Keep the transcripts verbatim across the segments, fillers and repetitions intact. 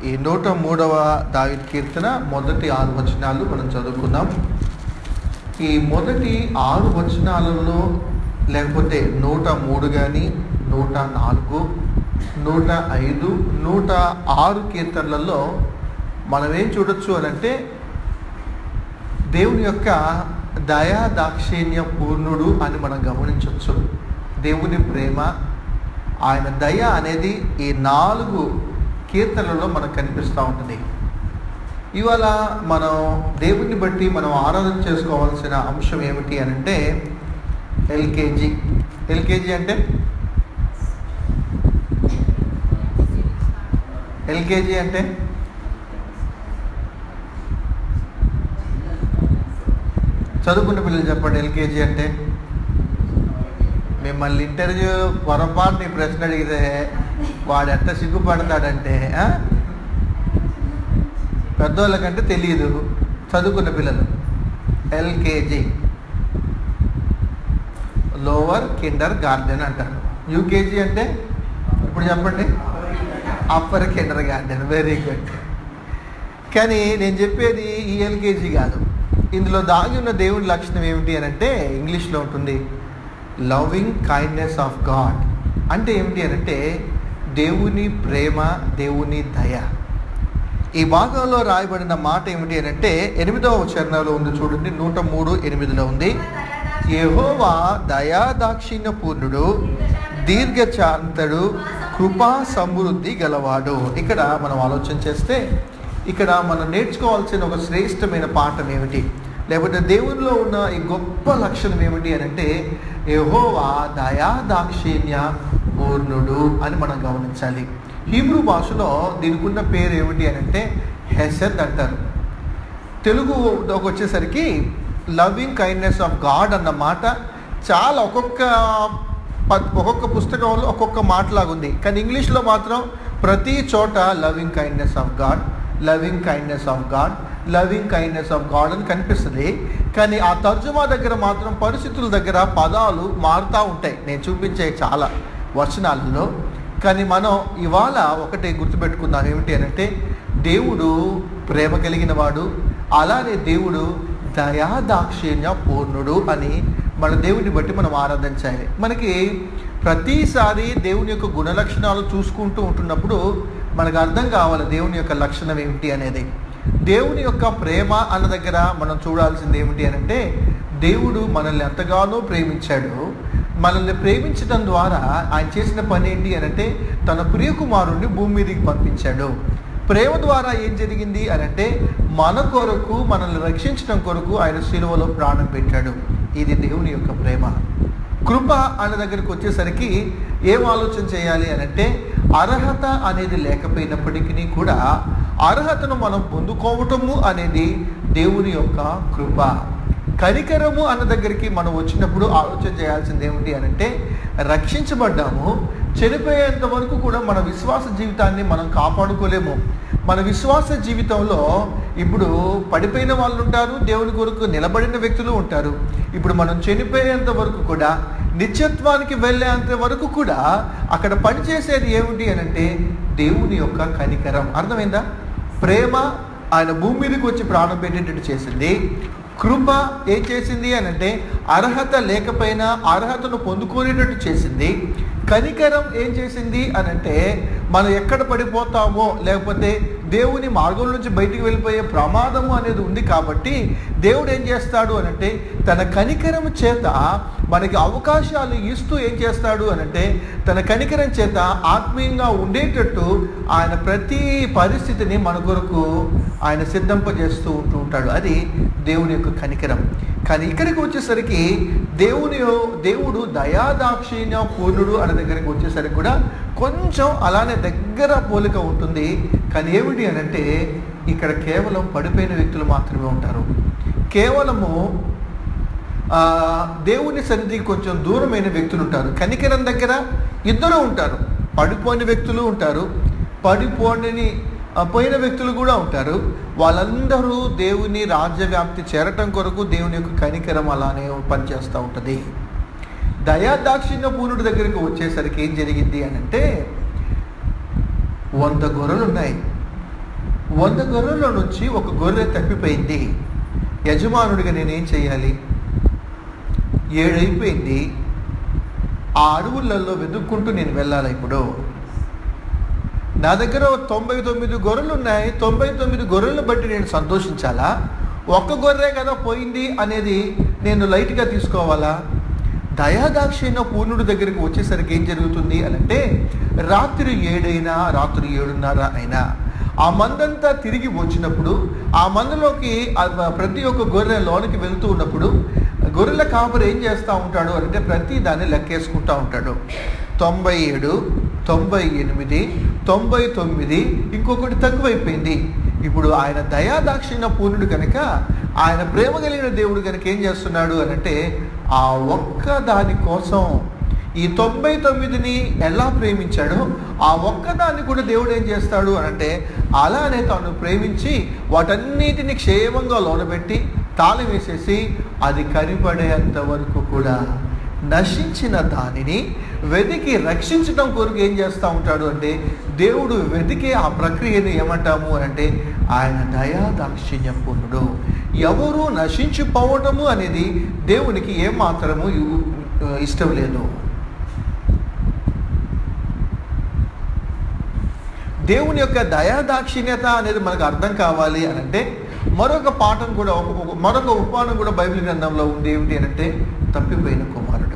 ఈ నూట మూడవ దావీదు కీర్తన మొదటి ఆరు వచనాలు మనం చదువుకుందాం. ఈ మొదటి ఆరు వచనాలలో లేకపోతే నూట మూడు కానీ నూట నాలుగు నూట ఐదు నూట ఆరు కీర్తనలలో మనం ఏం చూడొచ్చు అని అంటే దేవుని యొక్క దయా దాక్షిణ్య పూర్ణుడు అని మనం గమనించవచ్చు. దేవుని ప్రేమ, ఆయన దయ అనేది ఈ నాలుగు కీర్తనలలో మనకు కనిపిస్తూ ఉంటుంది. ఇవాళ మనం దేవుని బట్టి మనం ఆరాధన చేసుకోవాల్సిన అంశం ఏమిటి అని అంటే ఎల్కేజీ. ఎల్కేజీ అంటే ఎల్కేజీ అంటే చదువుకున్న పిల్లలు చెప్పండి. ఎల్కేజీ అంటే మిమ్మల్ని ఇంటర్వ్యూ పొరపాటు నీ ప్రశ్న అడిగితే వాడు ఎంత సిగ్గుపడతాడంటే పెద్దోళ్ళకంటే తెలియదు, చదువుకున్న పిల్లలు. ఎల్కేజీ లోవర్ కిండర్ గార్డెన్ అంటారు. యూకేజీ అంటే ఇప్పుడు చెప్పండి upper kindergarten. Very good. కానీ నేను చెప్పేది ఈ ఎల్కేజీ కాదు. ఇందులో దాగి ఉన్న దేవుని లక్షణం ఏమిటి అని అంటే ఇంగ్లీష్లో ఉంటుంది లవింగ్ కైండ్నెస్ ఆఫ్ గాడ్. అంటే ఏమిటి అని అంటే దేవుని ప్రేమ, దేవుని దయ. ఈ భాగంలో రాయబడిన మాట ఏమిటి అని అంటే ఎనిమిదవ చరణంలో ఉంది చూడండి. నూట మూడు ఎనిమిదిలో ఉంది, యెహోవా దయా దాక్షిణ్య పూర్ణుడు, దీర్ఘశాంతుడు, కృపా సమృద్ధి గలవాడు. ఇక్కడ మనం ఆలోచన చేస్తే ఇక్కడ మనం నేర్చుకోవాల్సిన ఒక శ్రేష్టమైన పాఠం ఏమిటి, లేకపోతే దేవునిలో ఉన్న ఈ గొప్ప లక్షణం ఏమిటి అని అంటే యెహోవా దయా దాక్షిణ్య పూర్ణుడు అని మనం గమనించాలి. హీబ్రూ భాషలో దీనికి ఉన్న పేరు ఏమిటి అని అంటే హెసెద్ అంటారు. తెలుగులోకి వచ్చేసరికి లవింగ్ కైండ్నెస్ ఆఫ్ గాడ్ అన్న మాట చాలా ఒక్కొక్క ఒక్కొక్క పుస్తకంలో ఒక్కొక్క మాటలాగుంది. కానీ ఇంగ్లీష్లో మాత్రం ప్రతి చోట loving kindness of God, loving kindness of God, loving kindness of God అని కనిపిస్తుంది. కానీ ఆ తర్జుమా దగ్గర మాత్రం పరిస్థితుల దగ్గర పదాలు మారుతూ ఉంటాయి నేను చూపించే చాలా వచనాలలో. కానీ మనం ఇవాళ ఒకటే గుర్తుపెట్టుకుందాం ఏమిటి అని అంటే దేవుడు ప్రేమ కలిగిన వాడు, అలానే దేవుడు దయా దాక్షిణ్య పూర్ణుడు అని మన దేవుని బట్టి మనం ఆరాధించాలి. మనకి ప్రతిసారి దేవుని యొక్క గుణలక్షణాలు చూసుకుంటూ ఉంటున్నప్పుడు మనకు అర్థం కావాలి దేవుని యొక్క లక్షణం ఏమిటి అనేది. దేవుని యొక్క ప్రేమ అన్న దగ్గర మనం చూడాల్సింది ఏమిటి అని అంటే దేవుడు మనల్ని ఎంతగానో ప్రేమించాడు. మనల్ని ప్రేమించడం ద్వారా ఆయన చేసిన పని ఏంటి అని అంటే తన ప్రియకుమారుణ్ణి భూమి మీదకి పంపించాడు. ప్రేమ ద్వారా ఏం జరిగింది అని అంటే మన కొరకు, మనల్ని రక్షించడం కొరకు ఆయన శిలువలో ప్రాణం పెట్టాడు. ఇది దేవుని యొక్క ప్రేమ. కృప అనే దగ్గరికి వచ్చేసరికి ఏం ఆలోచన చేయాలి అని అంటే అర్హత అనేది లేకపోయినప్పటికీ కూడా అర్హతను మనం పొందుకోవటము అనేది దేవుని యొక్క కృప. కనికరము అన్న దగ్గరికి మనం వచ్చినప్పుడు ఆలోచన చేయాల్సింది ఏమిటి అని అంటే రక్షించబడ్డాము, చనిపోయేంత వరకు కూడా మన విశ్వాస జీవితాన్ని మనం కాపాడుకోలేము. మన విశ్వాస జీవితంలో ఇప్పుడు పడిపోయిన వాళ్ళు ఉంటారు, దేవుని కొరకు నిలబడిన వ్యక్తులు ఉంటారు. ఇప్పుడు మనం చనిపోయేంత వరకు కూడా, నిత్యత్వానికి వెళ్ళేంత వరకు కూడా అక్కడ పనిచేసేది ఏమిటి అని అంటే దేవుని యొక్క కనికరం. అర్థమైందా? ప్రేమ ఆయన భూమి మీదకి వచ్చి ప్రాణం పెట్టేటట్టు చేసింది. కృప ఏం చేసింది అని అంటే అర్హత లేకపోయినా అర్హతను పొందుకునేటట్టు చేసింది. కనికరం ఏం చేసింది అని అంటే మనం ఎక్కడ పడిపోతామో లేకపోతే దేవుని మార్గం నుంచి బయటికి వెళ్ళిపోయే ప్రమాదము అనేది ఉంది కాబట్టి దేవుడు ఏం చేస్తాడు అని అంటే తన కనికరం చేత మనకి అవకాశాలు ఇస్తూ ఏం చేస్తాడు అని అంటే తన కనికరం చేత ఆత్మీయంగా ఉండేటట్టు ఆయన ప్రతి పరిస్థితిని మన కొరకు ఆయన సిద్ధింపజేస్తూ ఉంటూ ఉంటాడు. అది దేవుని యొక్క కనికరం. కానీ ఇక్కడికి వచ్చేసరికి దేవుని దేవుడు దయాదాక్షిణ్య పూర్ణుడు అనే దగ్గరికి వచ్చేసరికి కూడా కొంచెం అలానే దగ్గర పోలిక ఉంటుంది. కానీ ఏమిటి అని అంటే ఇక్కడ కేవలం పడిపోయిన వ్యక్తులు మాత్రమే ఉంటారు. కేవలము దేవుని సన్నిధికి కొంచెం దూరమైన వ్యక్తులు ఉంటారు. కనికరం దగ్గర ఇద్దరు ఉంటారు. పడిపోయిన వ్యక్తులు ఉంటారు, పడిపోని పోయిన వ్యక్తులు కూడా ఉంటారు. వాళ్ళందరూ దేవుని రాజ్యవ్యాప్తి చేరటం కొరకు దేవుని యొక్క కనికరం అలానే పనిచేస్తూ ఉంటుంది. దయాదాక్షిణ్య పూర్ణుడి దగ్గరికి వచ్చేసరికి ఏం జరిగింది అని అంటే వంద గొర్రెలు ఉన్నాయి, వంద గొర్రెల నుంచి ఒక గొర్రె తప్పిపోయింది. యజమానుడిగా నేనేం చేయాలి? ఏడైపోయింది. ఆ అడవులలో వెతుక్కుంటూ నేను వెళ్ళాలి. ఇప్పుడు నా దగ్గర తొంభై తొమ్మిది గొర్రెలు ఉన్నాయి. తొంభై తొమ్మిది గొర్రెలను బట్టి నేను సంతోషించాలా? ఒక్క గొర్రె కదా పోయింది అనేది నేను లైట్గా తీసుకోవాలా? దయాదాక్షిణ్య పూర్ణుడి దగ్గరికి వచ్చేసరికి ఏం జరుగుతుంది అని అంటే, రాత్రి ఏడైనా రాత్రి ఏడున్నర అయినా ఆ మందంతా తిరిగి వచ్చినప్పుడు, ఆ మందలోకి ప్రతి ఒక్క గొర్రె లోనికి వెళ్తూ ఉన్నప్పుడు గొర్రెల కాపరి ఏం చేస్తూ ఉంటాడు అంటే ప్రతి దాన్ని లెక్కేసుకుంటూ ఉంటాడు. తొంభై ఏడు, తొంభై ఎనిమిది, తొంభై తొమ్మిది, ఇంకొకటి తక్కువైపోయింది. ఇప్పుడు ఆయన దయాదాక్షిణ్య పూర్ణుడు కనుక, ఆయన ప్రేమ కలిగిన దేవుడు కనుక ఏం చేస్తున్నాడు అని అంటే, ఆ ఒక్క దాని కోసం ఈ తొంభై తొమ్మిదిని ఎలా ప్రేమించాడో ఆ ఒక్కదాన్ని కూడా దేవుడు ఏం చేస్తాడు అని అంటే, అలానే తాను ప్రేమించి వాటన్నిటిని క్షేమంగా లోనబెట్టి తాళం వేసేసి అది కనిపడేంత వరకు కూడా నశించిన దానిని వెతికి రక్షించడం కొరకు ఏం చేస్తూ ఉంటాడు అంటే, దేవుడు వెతికే ఆ ప్రక్రియను ఏమంటాము అంటే ఆయన దయాదాక్షిణ్య పూర్ణుడు. ఎవరు నశించిపోవటము అనేది దేవునికి ఏమాత్రము ఇష్టం లేదు. దేవుని యొక్క దయాదాక్షిణ్యత అనేది మనకు అర్థం కావాలి అని అంటే మరొక పాఠం కూడా, మరొక ఉపమానం కూడా బైబిల్ గ్రంథంలో ఉంది. ఏమిటి అని అంటే, తప్పిపోయిన కుమారుడు.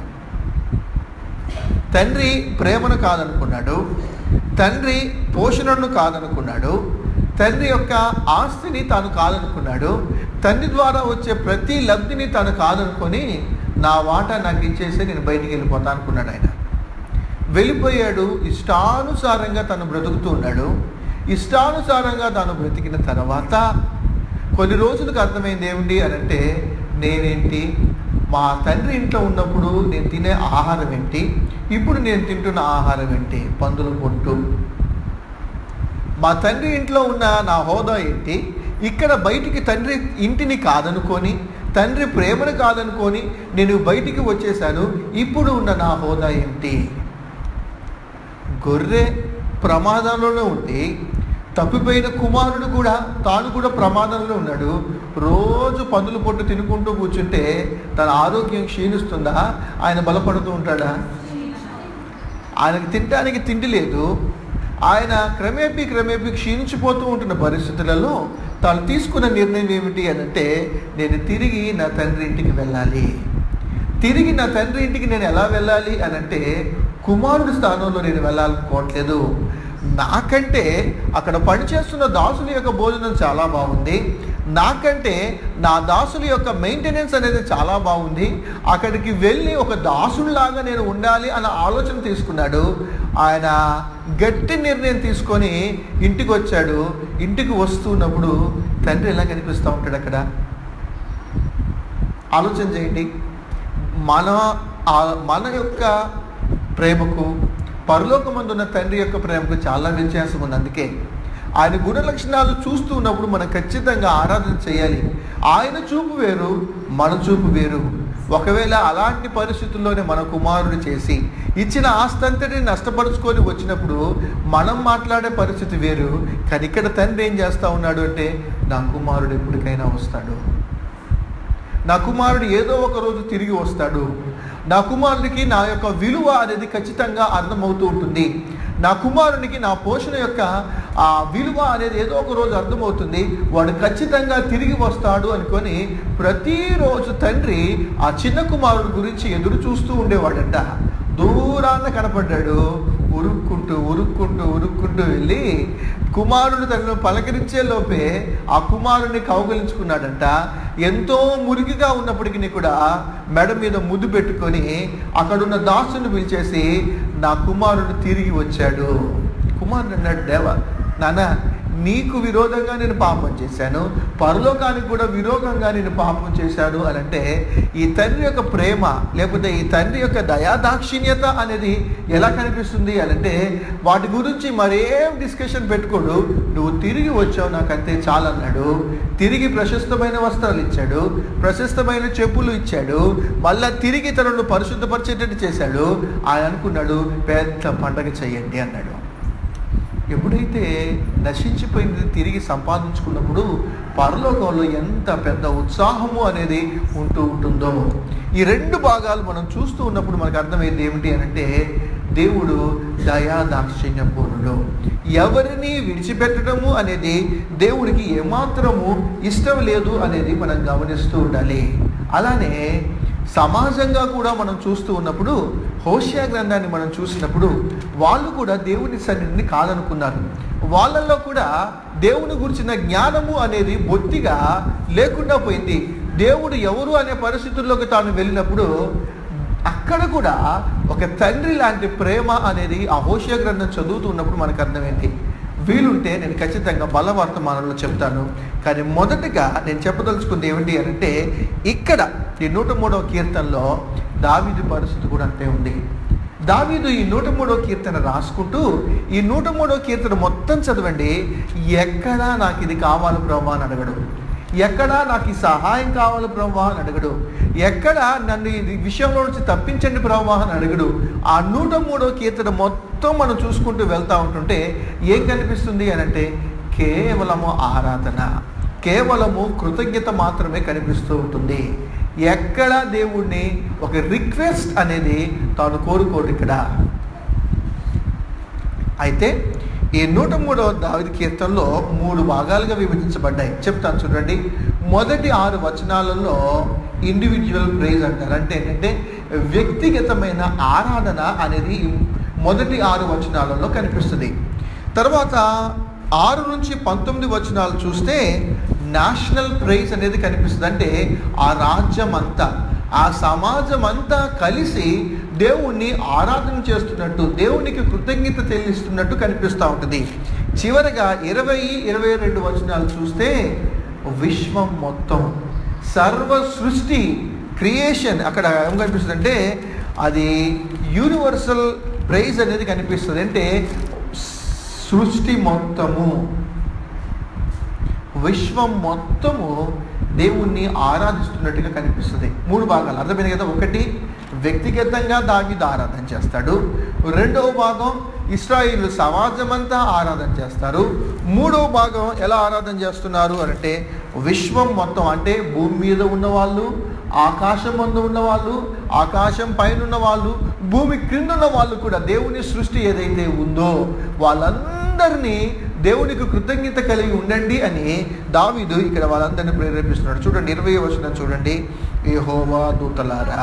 తండ్రి ప్రేమను కాదనుకున్నాడు, తండ్రి పోషణను కాదనుకున్నాడు, తండ్రి యొక్క ఆస్తిని తాను కాదనుకున్నాడు, తండ్రి ద్వారా వచ్చే ప్రతి లబ్ధిని తాను కాదనుకొని నా వాటా నాకు ఇచ్చేసి నేను బయటికి వెళ్ళిపోతా అనుకున్నాడు. ఆయన వెళ్ళిపోయాడు. ఇష్టానుసారంగా తను బ్రతుకుతూ ఉన్నాడు. ఇష్టానుసారంగా తాను బ్రతికిన తర్వాత కొన్ని రోజులకు అర్థమైంది ఏమిటి అని అంటే, నేనేంటి, మా తండ్రి ఇంట్లో ఉన్నప్పుడు నేను తినే ఆహారం ఏంటి, ఇప్పుడు నేను తింటున్న ఆహారం ఏంటి, పందుల పొట్టు. మా తండ్రి ఇంట్లో ఉన్న నా హోదా ఏంటి, ఇక్కడ బయటికి తండ్రి ఇంటిని కాదనుకొని, తండ్రి ప్రేమను కాదనుకొని నేను బయటికి వచ్చేసాను. ఇప్పుడు ఉన్న నా హోదా ఏంటి? గొర్రె ప్రమాదంలోనే ఉంటే తప్పిపోయిన కుమారుడు కూడా తాను కూడా ప్రమాదంలో ఉన్నాడు. రోజు పందుల పొట్టు తినుకుంటూ కూర్చుంటే తన ఆరోగ్యం క్షీణిస్తుందా? ఆయన బలపడుతూ ఉంటాడా? ఆయనకు తినడానికి తిండి లేదు. ఆయన క్రమేపీ క్రమేపీ క్షీణించిపోతూ ఉంటున్న పరిస్థితులలో తాను తీసుకున్న నిర్ణయం ఏమిటి అని అంటే, నేను తిరిగి నా తండ్రి ఇంటికి వెళ్ళాలి. తిరిగి నా తండ్రి ఇంటికి నేను ఎలా వెళ్ళాలి అని అంటే, కుమారుడి స్థానంలో నేను వెళ్ళాలనుకోవట్లేదు. నాకంటే అక్కడ పనిచేస్తున్న దాసుల యొక్క భోజనం చాలా బాగుంది, నాకంటే నా దాసుల యొక్క మెయింటెనెన్స్ అనేది చాలా బాగుంది. అక్కడికి వెళ్ళి ఒక దాసుడిలాగా నేను ఉండాలి అన్న ఆలోచన తీసుకున్నాడు. ఆయన గట్టి నిర్ణయం తీసుకొని ఇంటికి వచ్చాడు. ఇంటికి వస్తున్నప్పుడు తండ్రి ఎలా కనిపిస్తూ ఉంటాడు అక్కడ? ఆలోచన చేయండి. మన మన యొక్క ప్రేమకు పరలోకమందున్న తండ్రి యొక్క ప్రేమకు చాలా వ్యత్యాసం ఉంది. అందుకే ఆయన గుణ లక్షణాలు చూస్తూ ఉన్నప్పుడు మనం ఖచ్చితంగా ఆరాధన చేయాలి. ఆయన చూపు వేరు, మన చూపు వేరు. ఒకవేళ అలాంటి పరిస్థితుల్లోనే మన కుమారుడు చేసి ఇచ్చిన ఆస్తంతటిని నష్టపరుచుకొని వచ్చినప్పుడు మనం మాట్లాడే పరిస్థితి వేరు. కానీ ఇక్కడ తండ్రి ఏం చేస్తూ ఉన్నాడు అంటే, నా కుమారుడు ఎప్పటికైనా వస్తాడు, నా కుమారుడు ఏదో ఒక రోజు తిరిగి వస్తాడు, నా కుమారుడికి నా యొక్క విలువ అనేది ఖచ్చితంగా అర్థమవుతూ ఉంటుంది, నా కుమారునికి నా పోషణ యొక్క ఆ విలువ అనేది ఏదో ఒక రోజు అర్థమవుతుంది, వాడు ఖచ్చితంగా తిరిగి వస్తాడు అనుకొని ప్రతిరోజు తండ్రి ఆ చిన్న కుమారుడు గురించి ఎదురు చూస్తూ ఉండేవాడంట. దూరాన కనపడ్డాడు, ఉరుక్కుంటూ ఉరుక్కుంటూ ఉరుక్కుంటూ వెళ్ళి కుమారుడు తనను పలకరించే లోపే ఆ కుమారుడిని కౌగలించుకున్నాడంట. ఎంతో మురికిగా ఉన్నప్పటికీ కూడా మెడ మీద ముద్దు పెట్టుకొని అక్కడున్న దాసుని పిలిచేసి, నా కుమారుడు తిరిగి వచ్చాడు. కుమారుడు అన్నాడు, దేవా నాన్న, నీకు విరోధంగా నేను పాపం చేశాను, పరలోకానికి కూడా విరోధంగా నేను పాపం చేశాను అని అంటే, ఈ తండ్రి యొక్క ప్రేమ లేకపోతే ఈ తండ్రి యొక్క దయాదాక్షిణ్యత అనేది ఎలా కనిపిస్తుంది అని అంటే, వాటి గురించి మరేం డిస్కషన్ పెట్టుకోడు, నువ్వు తిరిగి వచ్చావు నాకంతే చాలన్నాడు. తిరిగి ప్రశస్తమైన వస్త్రాలు ఇచ్చాడు, ప్రశస్తమైన చెప్పులు ఇచ్చాడు, మళ్ళా తిరిగి తనను పరిశుద్ధపరిచేటట్టు చేశాడు. ఆయన అనుకున్నాడు, పెద్ద పండగ చెయ్యండి అన్నాడు. ఎప్పుడైతే నశించిపోయింది తిరిగి సంపాదించుకున్నప్పుడు పరలోకంలో ఎంత పెద్ద ఉత్సాహము అనేది ఉంటూ ఉంటుందో, ఈ రెండు భాగాలు మనం చూస్తూ ఉన్నప్పుడు మనకు అర్థమైంది ఏమిటి అని అంటే, దేవుడు దయా దాక్షిణ్యపూర్ణుడు. ఎవరిని విడిచిపెట్టడము అనేది దేవుడికి ఏమాత్రము ఇష్టం లేదు అనేది మనం గమనిస్తూ ఉండాలి. అలానే సమాజంగా కూడా మనం చూస్తూ ఉన్నప్పుడు హోషేయ గ్రంథాన్ని మనం చూసినప్పుడు వాళ్ళు కూడా దేవుని సన్నిధిని కాదనుకున్నారు. వాళ్ళల్లో కూడా దేవుని గురించిన జ్ఞానము అనేది బొత్తిగా లేకుండా పోయింది. దేవుడు ఎవరు అనే పరిస్థితుల్లోకి తాను వెళ్ళినప్పుడు అక్కడ కూడా ఒక తండ్రి లాంటి ప్రేమ అనేది ఆ హోషేయ గ్రంథం చదువుతూ ఉన్నప్పుడు మనకు అర్థమైంది. వీలుంటే నేను ఖచ్చితంగా బలవర్తమానంలో చెప్తాను. కానీ మొదటగా నేను చెప్పదలుచుకుంది ఏమిటి అంటే, ఇక్కడ ఈ నూట మూడవ కీర్తనలో దావీదు పరిస్థితి కూడా అంతే ఉంది. దావీదు ఈ నూట మూడవ కీర్తన రాసుకుంటూ ఈ నూట మూడవ కీర్తన మొత్తం చదవండి. ఎక్కడా నాకు ఇది కావాలి ప్రభువా అని అడగడు, ఎక్కడా నాకు ఈ సహాయం కావాలి ప్రభువా అని అడగడు, ఎక్కడ నన్ను ఈ విషయంలో నుంచి తప్పించండి ప్రభువా అని అడగడు. ఆ నూట మూడవ కీర్తన మొత్తం మనం చూసుకుంటూ వెళ్తూ ఉంటుంటే ఏం కనిపిస్తుంది అని అంటే, కేవలము ఆరాధన, కేవలము కృతజ్ఞత మాత్రమే కనిపిస్తూ ఉంటుంది. ఎక్కడ దేవుణ్ణి ఒక రిక్వెస్ట్ అనేది తాను కోరుకోడు ఇక్కడ. అయితే ఈ నూట మూడవ దావీదు కీర్తనలో మూడు భాగాలుగా విభజించబడ్డాయి. చెప్తాను చూడండి. మొదటి ఆరు వచనాలలో ఇండివిజువల్ ప్రైజ్ అంటారు. అంటే ఏంటంటే వ్యక్తిగతమైన ఆరాధన అనేది మొదటి ఆరు వచనాలలో కనిపిస్తుంది. తర్వాత ఆరు నుంచి పంతొమ్మిది వచనాలు చూస్తే నేషనల్ ప్రైజ్ అనేది కనిపిస్తుంది. అంటే ఆ రాజ్యం అంతా, ఆ సమాజం అంతా కలిసి దేవుణ్ణి ఆరాధన చేస్తున్నట్టు, దేవునికి కృతజ్ఞత చెల్లిస్తున్నట్టు కనిపిస్తూ ఉంటుంది. చివరగా ఇరవై ఇరవై రెండు వచనాలు చూస్తే విశ్వం మొత్తం, సర్వ సృష్టి, క్రియేషన్, అక్కడ ఏం కనిపిస్తుంది అంటే అది యూనివర్సల్ ప్రైజ్ అనేది కనిపిస్తుంది. అంటే సృష్టి మొత్తము, విశ్వం మొత్తము దేవుణ్ణి ఆరాధిస్తున్నట్టుగా కనిపిస్తుంది. మూడు భాగాలు అర్థమైంది కదా. ఒకటి, వ్యక్తిగతంగా దావీదు ఆరాధన చేస్తాడు. రెండవ భాగం ఇశ్రాయేలు సమాజం అంతా ఆరాధన చేస్తారు. మూడవ భాగం ఎలా ఆరాధన చేస్తున్నారు అంటే విశ్వం మొత్తం, అంటే భూమి మీద ఉన్నవాళ్ళు, ఆకాశం ముందు ఉన్నవాళ్ళు, ఆకాశం పైన ఉన్న వాళ్ళు, భూమి క్రింద ఉన్న వాళ్ళు కూడా దేవుని సృష్టి ఏదైతే ఉందో వాళ్ళందరినీ దేవునికి కృతజ్ఞత కలిగి ఉండండి అని దావీదు ఇక్కడ వాళ్ళందరినీ ప్రేరేపిస్తున్నాడు. చూడండి ఇరవై వచనం చూడండి. యెహోవా దూతలారా,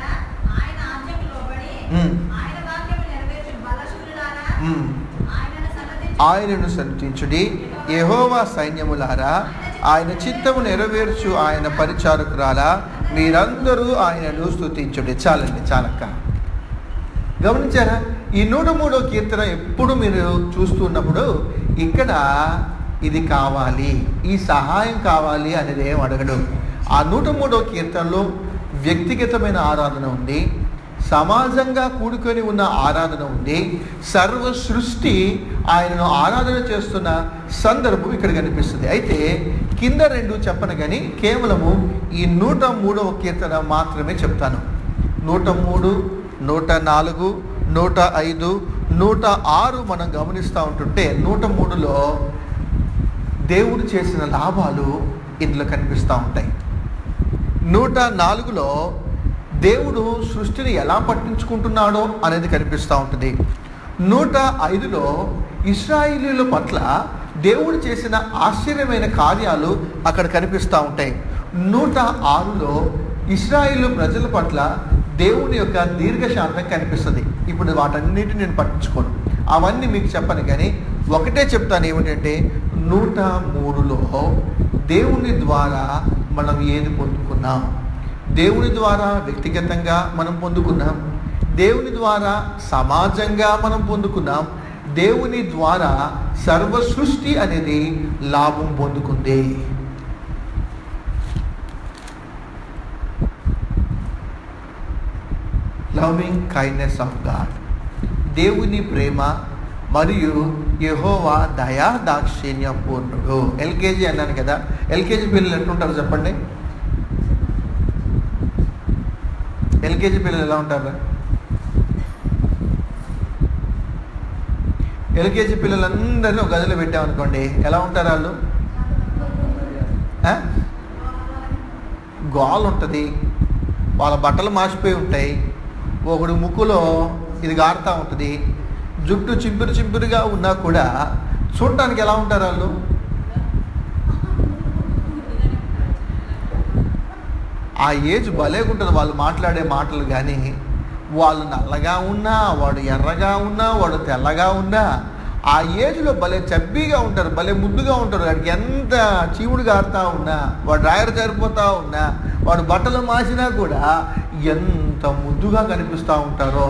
ఆయనను సన్నిధించుడి, యెహోవా సైన్యములారా ఆయన చిత్తము నెరవేర్చు ఆయన పరిచారకురాలా మీరందరూ ఆయనను స్తుతించుడి. చాలండి, చాలక్క. గమనించారా? ఈ నూట మూడో కీర్తన ఎప్పుడు మీరు చూస్తున్నప్పుడు ఇక్కడ ఇది కావాలి, ఈ సహాయం కావాలి అనేది ఏం అడగడు. ఆ నూట మూడో కీర్తనలో వ్యక్తిగతమైన ఆరాధన ఉంది, సమాజంగా కూడుకొని ఉన్న ఆరాధన ఉంది, సర్వ సృష్టి ఆయనను ఆరాధన చేస్తున్న సందర్భం ఇక్కడ కనిపిస్తుంది. అయితే కింద రెండు చెప్పను కానీ కేవలము ఈ నూట మూడవ కీర్తన మాత్రమే చెప్తాను. నూట మూడు, నూట నాలుగు, నూట ఐదు, నూట ఆరు మనం గమనిస్తూ ఉంటుంటే నూట మూడులో దేవుడు చేసిన లాభాలు ఇందులో కనిపిస్తూ ఉంటాయి. నూట నాలుగులో దేవుడు సృష్టిని ఎలా పట్టించుకుంటున్నాడో అనేది కనిపిస్తూ ఉంటుంది. నూట ఐదులో ఇశ్రాయేలీయుల పట్ల దేవుడు చేసిన ఆశ్చర్యమైన కార్యాలు అక్కడ కనిపిస్తూ ఉంటాయి. నూట ఆరులో ఇశ్రాయేలు ప్రజల పట్ల దేవుని యొక్క దీర్ఘశాంతం కనిపిస్తుంది. ఇప్పుడు వాటన్నిటిని నేను పట్టించుకోను, అవన్నీ మీకు చెప్పను, కానీ ఒకటే చెప్తాను ఏమిటంటే నూట మూడులో దేవుని ద్వారా మనం ఏది పొందుకున్నాం, దేవుని ద్వారా వ్యక్తిగతంగా మనం పొందుకున్నాం, దేవుని ద్వారా సమాజంగా మనం పొందుకున్నాం, దేవుని ద్వారా సర్వ సృష్టి అనేది లాభం పొందుకుంది. లవింగ్ కైండ్నెస్ ఆఫ్ గాడ్, దేవుని ప్రేమ మరియు యెహోవా దయా దాక్షిణ్య పూర్ణుడు. ఎల్కేజీ అన్నాను కదా, ఎల్కేజీ పిల్లలు ఎట్లుంటారు చెప్పండి? ఎల్కేజీ పిల్లలు ఎలా ఉంటారు? ఎల్కేజీ పిల్లలందరినీ ఒక గదిలో పెట్టామనుకోండి, ఎలా ఉంటారు వాళ్ళు? గోల్ ఉంటుంది, వాళ్ళ బట్టలు మాసిపోయి ఉంటాయి, ఒకడు ముక్కులో ఇది గారుతూ ఉంటుంది, జుట్టు చింపిరి చింపిరిగా ఉన్నా కూడా చూడటానికి ఎలా ఉంటారు వాళ్ళు? ఆ ఏజ్ భలేగుంటుంది వాళ్ళు మాట్లాడే మాటలు. కానీ వాళ్ళు నల్లగా ఉన్నా, వాడు ఎర్రగా ఉన్నా, వాడు తెల్లగా ఉన్నా ఆ ఏజ్లో భలే చబ్బీగా ఉంటారు, భలే ముద్దుగా ఉంటారు. వాడికి ఎంత చీవుడు గారుతా ఉన్నా, వాడు డ్రాయర్ జారిపోతూ ఉన్నా, వాడు బట్టలు మాసినా కూడా ఎంత ముద్దుగా కనిపిస్తూ ఉంటారో.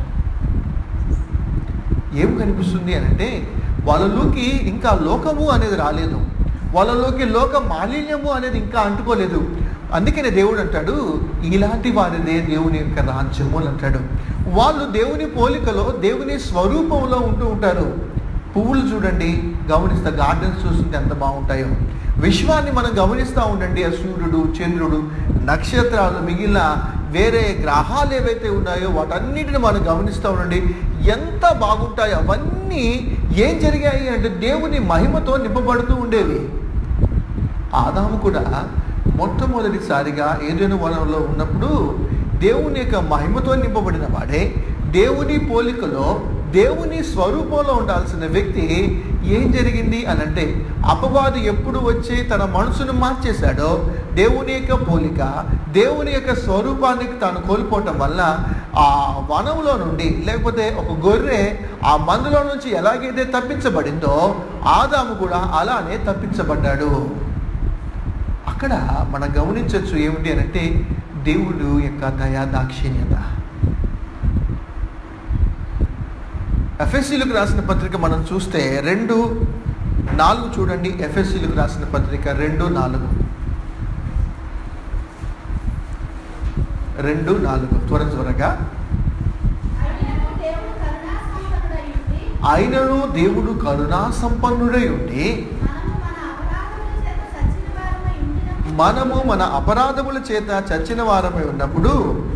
ఏం కనిపిస్తుంది అని అంటే వాళ్ళలోకి ఇంకా లోకము అనేది రాలేదు, వాళ్ళలోకి లోక మాలిన్యము అనేది ఇంకా అంటుకోలేదు. అందుకనే దేవుడు అంటాడు, ఇలాంటి వారిదే దేవుని యొక్క రాజ్యము అని అంటాడు. వాళ్ళు దేవుని పోలికలో, దేవుని స్వరూపంలో ఉంటూ ఉంటారు. పువ్వులు చూడండి, గమనిస్తా, గార్డెన్స్ చూస్తుంటే ఎంత బాగుంటాయో. విశ్వాన్ని మనం గమనిస్తూ ఉండండి, ఆ సూర్యుడు, చంద్రుడు, నక్షత్రాలు, మిగిలిన వేరే గ్రహాలు ఏవైతే ఉన్నాయో వాటన్నిటిని మనం గమనిస్తూ ఉండండి, ఎంత బాగుంటాయో. అవన్నీ ఏం జరిగాయి అంటే దేవుని మహిమతో నింపబడుతూ ఉండేవి. ఆదాము కూడా మొట్టమొదటిసారిగా ఏదైనా వనంలో ఉన్నప్పుడు దేవుని యొక్క మహిమతో నింపబడిన వాడే, దేవుని పోలికలో, దేవుని స్వరూపంలో ఉండాల్సిన వ్యక్తి. ఏం జరిగింది అని అంటే అపవాది ఎప్పుడు వచ్చి తన మనసును మార్చేశాడో, దేవుని యొక్క పోలిక, దేవుని యొక్క స్వరూపానికి తాను కోల్పోవటం వల్ల ఆ వనంలో నుండి, లేకపోతే ఒక గొర్రె ఆ మందులో నుంచి ఎలాగైతే తప్పించబడిందో ఆదాము కూడా అలానే తప్పించబడ్డాడు. అక్కడ మనం గమనించవచ్చు ఏమిటి అని అంటే దేవుడు యొక్క దయా దాక్షిణ్యత. ఎఫెసీలకు రాసిన పత్రిక మనం చూస్తే రెండు నాలుగు చూడండి. ఎఫెసీలకు రాసిన పత్రిక రెండు నాలుగు రెండు నాలుగు త్వర త్వరగా. ఆయనను దేవుడు కరుణా సంపన్నుడై ఉండి మనము మన అపరాధముల చేత చచ్చిన వారమై ఉన్నప్పుడు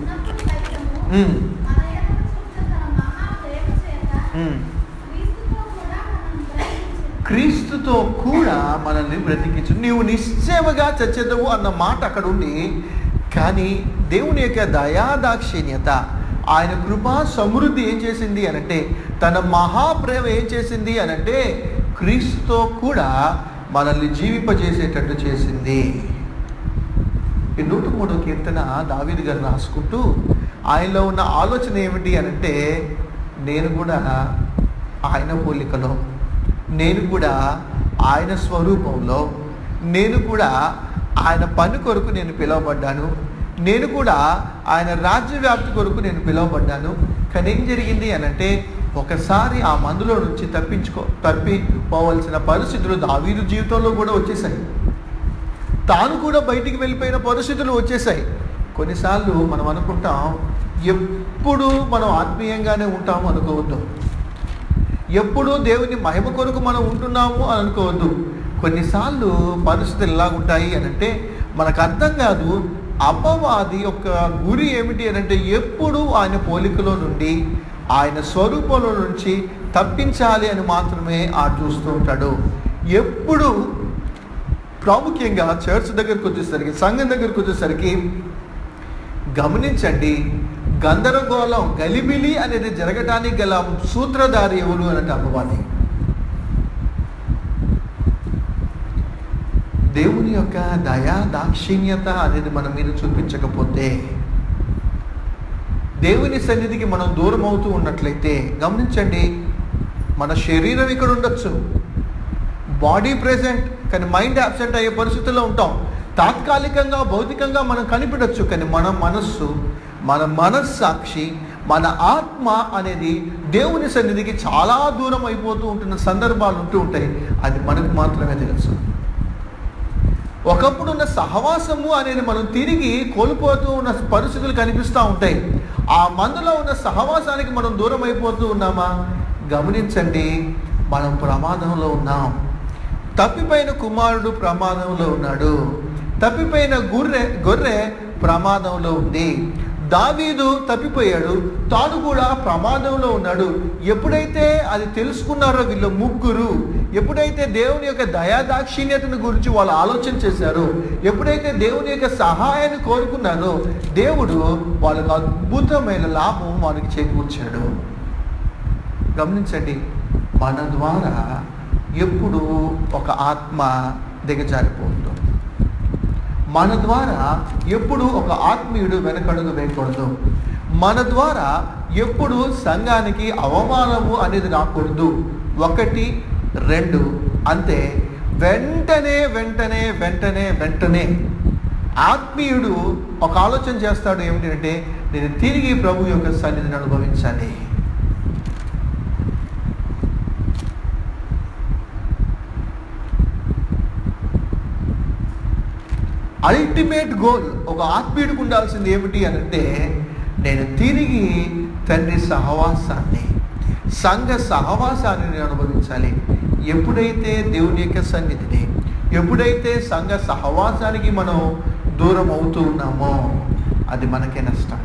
క్రీస్తుతో కూడా మనల్ని బ్రతికించు. నీవు నిశ్చయముగా చచ్చేదవు అన్న మాట అక్కడ ఉంది. కానీ దేవుని యొక్క దయాదాక్షిణ్యత, ఆయన కృపా సమృద్ధి ఏం చేసింది అనంటే, తన మహాప్రేమ ఏం చేసింది అనంటే క్రీస్తుతో కూడా మనల్ని జీవింపజేసేటట్టు చేసింది. ఈ నూట మూడో కీర్తన దావీదు గారు రాసుకుంటూ ఆయనలో ఉన్న ఆలోచన ఏమిటి అనంటే, నేను కూడా ఆయన పోలికలో, నేను కూడా ఆయన స్వరూపంలో, నేను కూడా ఆయన పని కొరకు నేను పిలువబడ్డాను, నేను కూడా ఆయన రాజ్య వ్యాప్తి కొరకు నేను పిలువబడ్డాను. కానీ ఏం జరిగింది అనంటే ఒకసారి ఆ మందులో నుంచి తప్పించుకో తప్పిపోవలసిన పరిస్థితులు దావీదు జీవితంలో కూడా వచ్చేసాయి. తాను కూడా బయటికి వెళ్ళిపోయిన పరిస్థితులు వచ్చేసాయి. కొన్నిసార్లు మనం అనుకుంటాం ఎప్పుడు మనం ఆత్మీయంగానే ఉంటాము అనుకోవద్దు, ఎప్పుడూ దేవుని మహిమ కొరకు మనం ఉంటున్నాము అని అనుకోవద్దు. కొన్నిసార్లు పరిస్థితులు ఎలా ఉంటాయి అనంటే మనకు అర్థం కాదు. అపవాది యొక్క గురి ఏమిటి అనంటే ఎప్పుడు ఆయన పోలికలో నుండి, ఆయన స్వరూపంలో నుంచి తప్పించాలి అని మాత్రమే ఆ చూస్తూ ఉంటాడు. ఎప్పుడు ప్రాముఖ్యంగా చర్చ్ దగ్గరకు వచ్చేసరికి, సంఘం దగ్గరకు వచ్చేసరికి గమనించండి, గందరగోళం, గలిబిలి అనేది జరగటానికి గల సూత్రధారి ఎవరు అనంటే అపవాది. దేవుని యొక్క దయా దాక్షిణ్యత అనేది మన మీద చూపించకపోతే, దేవుని సన్నిధికి మనం దూరం అవుతూ ఉన్నట్లయితే, గమనించండి, మన శరీరం ఇక్కడ ఉండొచ్చు, బాడీ ప్రెజెంట్ కానీ మైండ్ అబ్సెంట్ అయ్యే పరిస్థితుల్లో ఉంటాం. తాత్కాలికంగా భౌతికంగా మనం కనిపించవచ్చు, కానీ మన మనస్సు, మన మనస్సాక్షి, మన ఆత్మ అనేది దేవుని సన్నిధికి చాలా దూరం అయిపోతూ ఉంటున్న సందర్భాలు ఉంటూ ఉంటాయి. అది మనకు మాత్రమే తెలుసు. ఒకప్పుడున్న సహవాసము అనేది మనం తిరిగి కోల్పోతూ ఉన్న పరిస్థితులు కనిపిస్తూ ఉంటాయి. ఆ మందులో ఉన్న సహవాసానికి మనం దూరం అయిపోతూ ఉన్నామా? గమనించండి, మనం ప్రమాదంలో ఉన్నాం. తప్పిపోయిన కుమారుడు ప్రమాదంలో ఉన్నాడు, తప్పిపోయిన గొర్రె గొర్రె ప్రమాదంలో ఉంది. దావీదు తప్పిపోయాడు, తాను కూడా ప్రమాదంలో ఉన్నాడు. ఎప్పుడైతే అది తెలుసుకున్నారో వీళ్ళు ముగ్గురు, ఎప్పుడైతే దేవుని యొక్క దయాదాక్షిణ్యతను గురించి వాళ్ళు ఆలోచన చేశారో, ఎప్పుడైతే దేవుని యొక్క సహాయాన్ని కోరుకున్నారో, దేవుడు వాళ్ళకు అద్భుతమైన లాభం వారికి చేకూర్చాడు. గమనించండి, మన ద్వారా ఎప్పుడు ఒక ఆత్మ దిగజారిపోతుంది. మన ద్వారా ఎప్పుడు ఒక ఆత్మీయుడు వెనకడుగు వేయకూడదు. మన ద్వారా ఎప్పుడు సంఘానికి అవమానము అనేది రాకూడదు. ఒకటి రెండు అంతే. వెంటనే వెంటనే వెంటనే వెంటనే ఆత్మీయుడు ఒక ఆలోచన చేస్తాడు. ఏమిటంటే, నేను తిరిగి ప్రభు యొక్క సన్నిధిని అనుభవించాలి. అల్టిమేట్ గోల్ ఒక ఆత్మీయుడికి ఉండాల్సింది ఏమిటి అని అంటే, నేను తిరిగి తండ్రి సహవాసాన్ని, సంఘ సహవాసాన్ని నేను అనుభవించాలి. ఎప్పుడైతే దేవుని యొక్క సన్నిధిని, ఎప్పుడైతే సంఘ సహవాసానికి మనం దూరం అవుతూ ఉన్నామో అది మనకే నష్టం.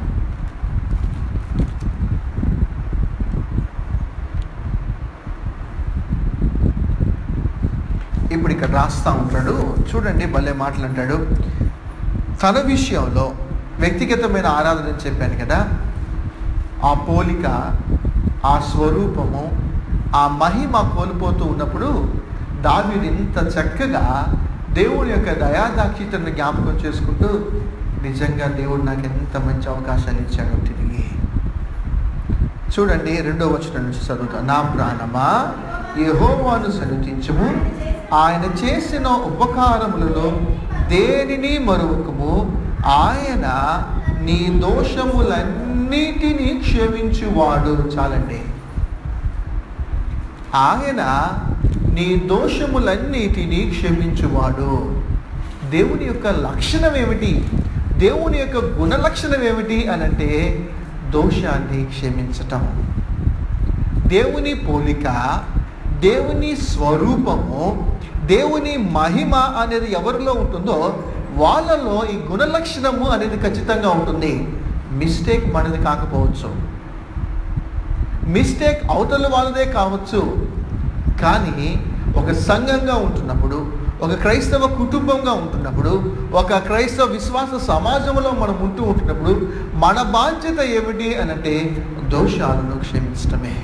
ఇప్పుడు ఇక్కడ రాస్తా ఉంటాడు చూడండి, భలే మాటలు అంటాడు. తన విషయంలో వ్యక్తిగతమైన ఆరాధన చెప్పాను కదా, ఆ పోలిక, ఆ స్వరూపము, ఆ మహిమ కోల్పోతూ ఉన్నప్పుడు దావీదు ఇంత చక్కగా దేవుని యొక్క దయాదాక్షిణ్యతను జ్ఞాపకం చేసుకుంటూ, నిజంగా దేవుడు నాకు ఎంత మంచి అవకాశాలు ఇచ్చాడో తిరిగి. చూడండి రెండో వచనం నుంచి చదువుతా. నా ప్రాణమా యెహోవాను సన్నుతించుము, ఆయన చేసిన ఉపకారములలో దేనిని మరువకము, ఆయన నీ దోషములన్నిటినీ క్షమించువాడు. చాలండి. ఆయన నీ దోషములన్నిటినీ క్షమించువాడు. దేవుని యొక్క లక్షణం ఏమిటి, దేవుని యొక్క గుణ లక్షణం ఏమిటి అని అంటే, దోషాన్ని క్షమించటం. దేవుని పోలిక, దేవుని స్వరూపము, దేవుని మహిమ అనేది ఎవరిలో ఉంటుందో వాళ్ళలో ఈ గుణలక్షణము అనేది ఖచ్చితంగా ఉంటుంది. మిస్టేక్ మనది కాకపోవచ్చు, మిస్టేక్ అవతల వాళ్ళదే కావచ్చు. కానీ ఒక సంఘంగా ఉంటున్నప్పుడు, ఒక క్రైస్తవ కుటుంబంగా ఉంటున్నప్పుడు, ఒక క్రైస్తవ విశ్వాస సమాజంలో మనం ఉంటూ ఉంటున్నప్పుడు మన బాధ్యత ఏమిటి అని అంటే, దోషాలను క్షమించటమే.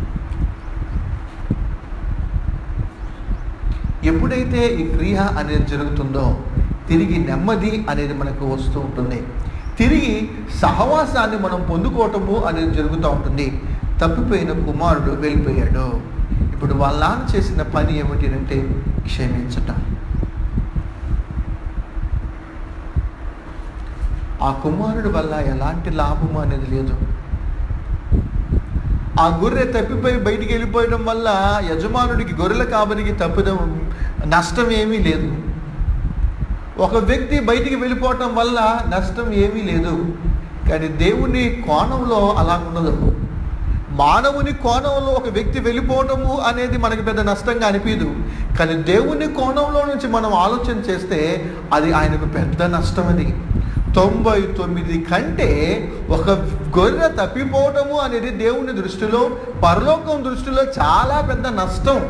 ఎప్పుడైతే ఈ క్రియ అనేది జరుగుతుందో తిరిగి నెమ్మది అనేది మనకు వస్తూ ఉంటుంది, తిరిగి సహవాసాన్ని మనం పొందుకోవటము అనేది జరుగుతూ ఉంటుంది. తప్పిపోయిన కుమారుడు వెళ్ళిపోయాడు. ఇప్పుడు వాళ్ళ నాన్న చేసిన పని ఏమిటి అంటే క్షమించటం. ఆ కుమారుడు వల్ల ఎలాంటి లాభము అనేది లేదు. ఆ గొర్రె తప్పిపోయి బయటికి వెళ్ళిపోయడం వల్ల యజమానుడికి, గొర్రెల కాపరికి తప్పిదం నష్టం ఏమీ లేదు. ఒక వ్యక్తి బయటికి వెళ్ళిపోవటం వల్ల నష్టం ఏమీ లేదు. కానీ దేవుని కోణంలో అలా ఉండదు. మానవుని కోణంలో ఒక వ్యక్తి వెళ్ళిపోవటము అనేది మనకి పెద్ద నష్టంగా అనిపించదు. కానీ దేవుని కోణంలో నుంచి మనం ఆలోచన చేస్తే అది ఆయనకు పెద్ద నష్టం. అది తొంభై తొమ్మిది కంటే ఒక గొర్రె తప్పిపోవటము అనేది దేవుని దృష్టిలో, పరలోకం దృష్టిలో చాలా పెద్ద నష్టం.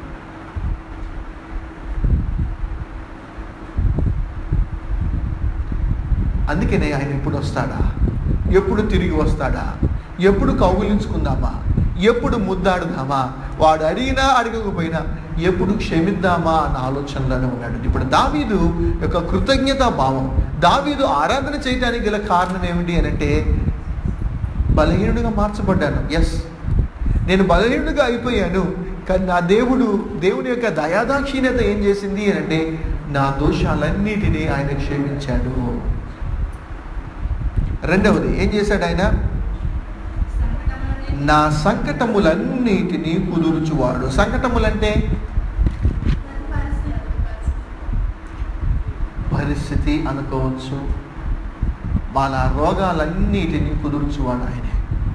అందుకనే ఆయన ఎప్పుడు వస్తాడా, ఎప్పుడు తిరిగి వస్తాడా, ఎప్పుడు కౌగులించుకుందామా, ఎప్పుడు ముద్దాడుదామా, వాడు అడిగినా అడగకపోయినా ఎప్పుడు క్షమిద్దామా అన్న ఆలోచనలోనే ఉన్నాడు. ఇప్పుడు దావీదు యొక్క కృతజ్ఞతా భావం, దావీదు ఆరాధన చేయడానికి గల కారణం ఏమిటి అని అంటే, బలహీనుడిగా మార్చబడ్డాను. ఎస్, నేను బలహీనుడిగా అయిపోయాను. కానీ నా దేవుడు, దేవుని యొక్క దయాదాక్షిణ్యత ఏం చేసింది అని అంటే, నా దోషాలన్నిటినీ ఆయన క్షమించాడు. రెండవది ఏం చేశాడు ఆయన? నా సంకటములన్నిటినీ కుదుర్చువాడు. సంకటములంటే పరిస్థితి అనుకోవచ్చు, మన రోగాలన్నిటినీ కుదుర్చువాడు ఆయనే.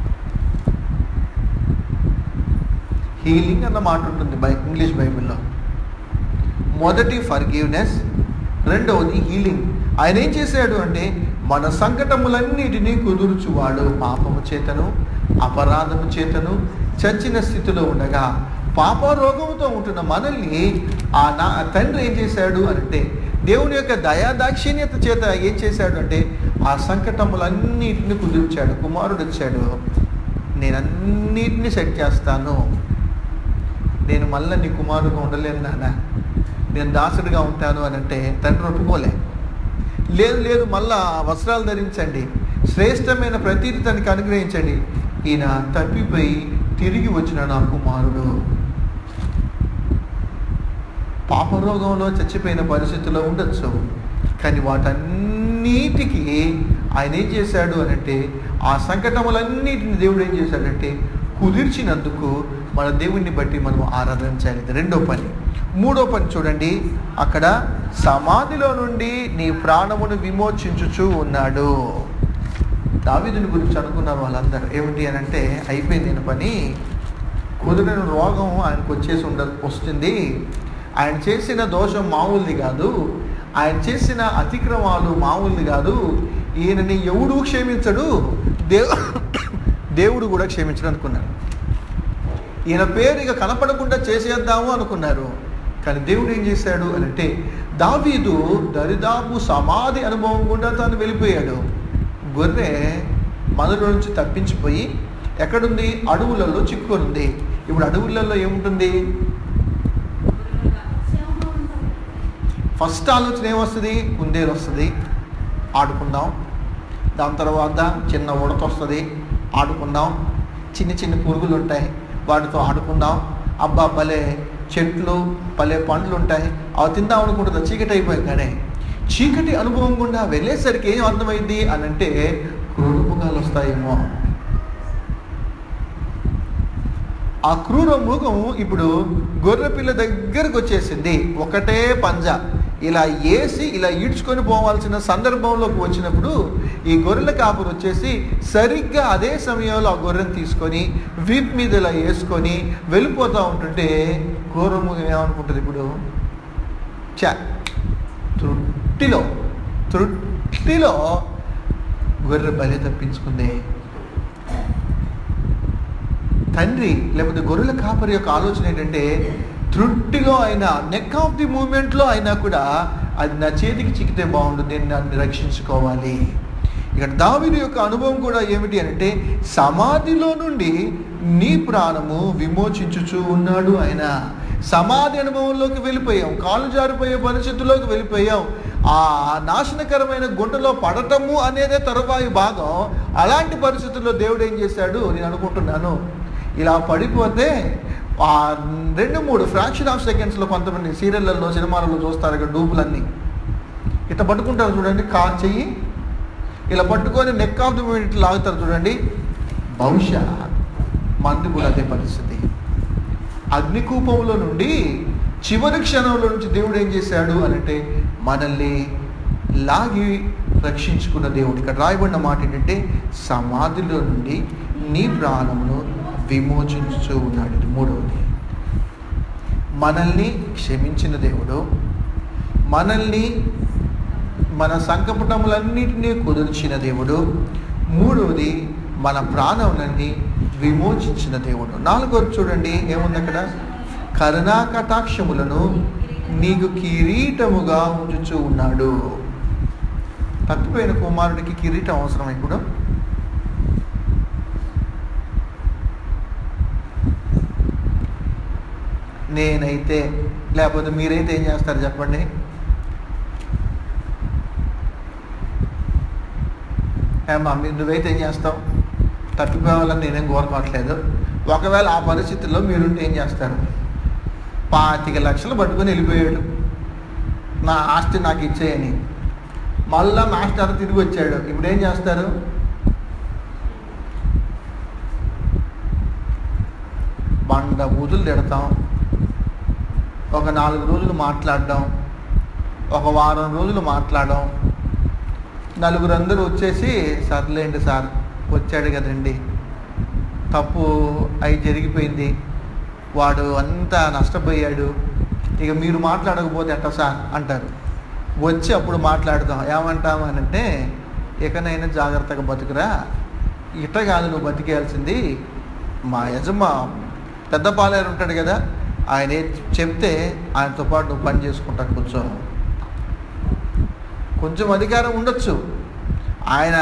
హీలింగ్ అన్న మాట ఉంటుంది బై ఇంగ్లీష్ బైబిల్లో. మొదటి ఫర్గివ్నెస్, రెండవది హీలింగ్. ఆయన ఏం చేశాడు అంటే, మన సంకటములన్నిటినీ కుదుర్చువాడు. పాపము చేతను అపరాధము చేతను చచ్చిన స్థితిలో ఉండగా పాపరోగంతో ఉంటున్న మనల్ని ఆ నా తండ్రి ఏం చేశాడు అంటే, దేవుని యొక్క దయాదాక్షిణ్యత చేత ఏం చేశాడు అంటే ఆ సంకటములన్నిటిని కుదిర్చాడు. కుమారుడు వచ్చాడు, నేను అన్నిటినీ సెట్ చేస్తాను, నేను మళ్ళీ నీ కుమారుడుగా ఉండలేను నాన్న, నేను దాసుడిగా ఉంటాను అని అంటే తండ్రి ఒప్పుకోలే. లేదు లేదు మళ్ళా వస్త్రాలు ధరించండి, శ్రేష్టమైన ప్రతీది తనకి అనుగ్రహించండి. ఈయన తప్పిపోయి తిరిగి వచ్చిన నా కుమారుడు పాపరోగంలో చచ్చిపోయిన పరిస్థితుల్లో ఉండొచ్చు, కానీ వాటన్నిటికీ ఆయన ఏం చేశాడు అనంటే ఆ సంకటములన్నిటిని దేవుడు ఏం చేశాడంటే కుదిర్చినందుకు మన దేవుణ్ణి బట్టి మనం ఆరాధించాలి. రెండో పని. మూడో పని చూడండి, అక్కడ సమాధిలో నుండి నీ ప్రాణమును విమోచించుచూ ఉన్నాడు. దావీదుని గురించి అనుకున్నారు వాళ్ళందరూ. ఏమిటి అని అంటే, అయిపోయింది నేను పని, కుదిరిన రోగం ఆయనకు వచ్చేసి ఉండ వస్తుంది ఆయన చేసిన దోషం మామూలుది కాదు, ఆయన చేసిన అతిక్రమాలు మామూలుది కాదు, ఈయనని ఎవడు క్షమించడు, దేవు దేవుడు కూడా క్షమించడు అనుకున్నారు. ఈయన పేరు ఇక కనపడకుండా చేసేద్దాము అనుకున్నారు. కానీ దేవుడు ఏం చేశాడు అని అంటే, దావీదు దరిదాపు సమాధి అనుభవం గుండా తాను వెళ్ళిపోయాడు. గొర్రె మనలో నుంచి తప్పించిపోయి ఎక్కడుంది, అడవులలో చిక్కునుంది. ఇప్పుడు అడవులలో ఏముంటుంది, ఫస్ట్ ఆలోచన ఏమొస్తుంది, కుందేలు వస్తుంది, ఆడుకుందాం. దాని తర్వాత చిన్న ఉడత వస్తుంది, ఆడుకుందాం. చిన్న చిన్న పురుగులు ఉంటాయి, వాటితో ఆడుకుందాం. అబ్బా భలే చెట్లు భలే పండ్లు ఉంటాయి, అవి తిందాం అనుకుంటుంది. చీకటి అయిపోయింది. కానీ చీకటి అనుభవం గుండా వెళ్ళేసరికి ఏం అర్థమైంది అని అంటే క్రూర మృగాలు వస్తాయేమో. ఆ క్రూర మృగం ఇప్పుడు గొర్రె పిల్ల దగ్గరకు వచ్చేసింది. ఒకటే పంజా ఇలా వేసి ఇలా ఈడ్చుకొని పోవాల్సిన సందర్భంలోకి వచ్చినప్పుడు ఈ గొర్రెల కాపురు వచ్చేసి సరిగ్గా అదే సమయంలో ఆ గొర్రెను తీసుకొని వీప్ మీద ఇలా వేసుకొని వెళ్ళిపోతూ ఉంటుంటే క్రూర మృగం ఏమనుకుంటుంది, ఇప్పుడు చా తృప్తిలో తృప్తిలో గొర్రె బలి తప్పించుకుంది. తండ్రి లేకపోతే గొర్రెల కాపరి యొక్క ఆలోచన ఏంటంటే, తృప్తిలో అయినా నెక్ ఆఫ్ ది మూమెంట్లో అయినా కూడా అది నా చేతికి చిక్కితే బాగుంటుంది, నేను నన్ను రక్షించుకోవాలి. ఇక్కడ దావీదు యొక్క అనుభవం కూడా ఏమిటి అంటే, సమాధిలో నుండి నీ ప్రాణము విమోచించుచూ ఉన్నాడు ఆయన. సమాధి అనుభవంలోకి వెళ్ళిపోయాం, కాలు జారిపోయే పరిస్థితుల్లోకి వెళ్ళిపోయాం. ఆ నాశనకరమైన గుంటలో పడటము అనేదే తరువాయి భాగం. అలాంటి పరిస్థితుల్లో దేవుడు ఏం చేశాడు, నేను అనుకుంటున్నాను ఇలా పడిపోతే ఆ రెండు మూడు ఫ్రాక్షన్ ఆఫ్ సెకండ్స్లో కొంతమంది సీరియళ్ళల్లో సినిమాలలో చూస్తారు ఇక్కడ డూపులన్నీ ఇట్లా పట్టుకుంటారు చూడండి, కా చెయ్యి ఇలా పట్టుకొని నెక్ ఆఫ్ ది మూమెంట్ లాగుతారు చూడండి. బహుశా మంది కూడా అదే పరిస్థితి. అగ్నికూపంలో నుండి చివరి క్షణంలో నుంచి దేవుడు ఏం చేశాడు అనంటే మనల్ని లాగి రక్షించుకున్న దేవుడు. ఇక్కడ రాయబడిన మాట ఏంటంటే, సమాధిలో నుండి నీ ప్రాణమును విమోచించుతూ ఉన్నాడు. ఇది మూడవది. మనల్ని క్షమించిన దేవుడు, మనల్ని మన సంకటములన్నిటినీ కుదిర్చిన దేవుడు. మూడవది, మన ప్రాణములన్నీ విమోచించిన దేవుడు. నాలుగోది చూడండి ఏముంది అక్కడ, కరుణా కటాక్షములను నీకు కిరీటముగా ఉంచుచూ ఉన్నాడు. తప్పిపోయిన కుమారుడికి కిరీటం అవసరం. ఇప్పుడు నేనైతే లేకపోతే మీరైతే ఏం చేస్తారు చెప్పండి? ఏమా మీరు నువ్వైతే ఏం చేస్తావు? తప్పిపోవాలని నేనేం కోరుకోవట్లేదు. ఒకవేళ ఆ పరిస్థితుల్లో మీరుంటే ఏం చేస్తారు? పాతిక లక్షలు పట్టుకొని వెళ్ళిపోయాడు, నా ఆస్తి నాకు ఇచ్చేయని. మళ్ళా మాస్టర్ తిరిగి వచ్చాడు, ఇప్పుడు ఏం చేస్తారు? బండ బూతులు తిడతాం, ఒక నాలుగు రోజులు మాట్లాడడం, ఒక వారం రోజులు మాట్లాడడం. నలుగురు అందరూ వచ్చేసి సర్లేండి సార్ వచ్చాడు కదండి, తప్పు అయి జరిగిపోయింది, వాడు అంతా నష్టపోయాడు, ఇక మీరు మాట్లాడకపోతే ఎట్ట సార్ అంటారు. వచ్చి అప్పుడు మాట్లాడదాం. ఏమంటామనంటే ఇకనైనా జాగ్రత్తగా బతుకురా, ఇట కాదు నువ్వు బతికేయాల్సింది, మా యజమా పెద్ద పాలేరు ఉంటాడు కదా, ఆయన చెప్తే ఆయనతో పాటు నువ్వు పని చేసుకుంటా కూర్చో. కొంచెం అధికారం ఉండొచ్చు, ఆయన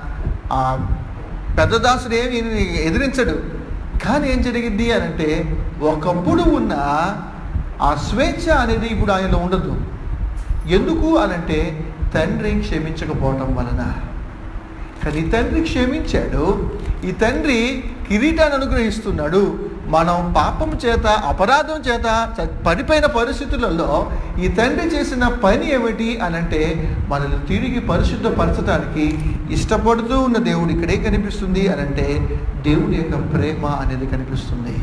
పెద్ద దాసుడు ఏమి ఎదిరించడు. కానీ ఏం జరిగింది అని అంటే ఒకప్పుడు ఉన్న ఆ స్వేచ్ఛ అనేది ఇప్పుడు ఆయనలో ఉండదు. ఎందుకు అనంటే తండ్రి క్షమించకపోవటం వలన. కానీ తండ్రి క్షమించాడు, ఈ తండ్రి కిరీటాన్ని అనుగ్రహిస్తున్నాడు. మనం పాపం చేత అపరాధం చేత పడిపోయిన పరిస్థితులలో ఈ తండ్రి చేసిన పని ఏమిటి అనంటే మనల్ని తిరిగి పరిశుద్ధపరచడానికి ఇష్టపడుతూ ఉన్న దేవుడు ఇక్కడే కనిపిస్తుంది అనంటే దేవుడి యొక్క ప్రేమ అనేది కనిపిస్తుంది.